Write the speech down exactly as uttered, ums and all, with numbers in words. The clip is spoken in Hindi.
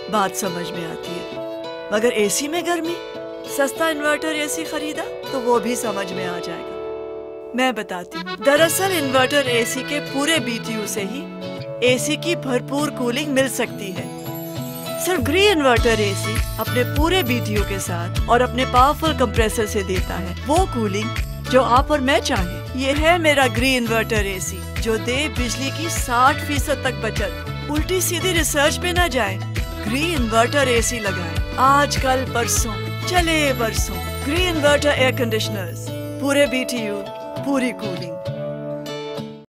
बात समझ में आती है, मगर एसी में गर्मी, सस्ता इन्वर्टर एसी खरीदा तो वो भी समझ में आ जाएगा। मैं बताती हूँ। दरअसल इन्वर्टर एसी के पूरे बीटीयू से ही एसी की भरपूर कूलिंग मिल सकती है। सिर्फ ग्री इन्वर्टर एसी अपने पूरे बीटीयू के साथ और अपने पावरफुल कंप्रेसर से देता है वो कूलिंग जो आप और मैं चाहें। ये है मेरा ग्री इन्वर्टर एसी जो दे बिजली की साठ फीसद तक बचत। उल्टी सीधी रिसर्च पे न जाए, ग्री इन्वर्टर एसी लगाएं। आज कल परसों चले बरसों। ग्री इन्वर्टर एयर कंडीशनर्स, पूरे बीटीयू, पूरी कूलिंग।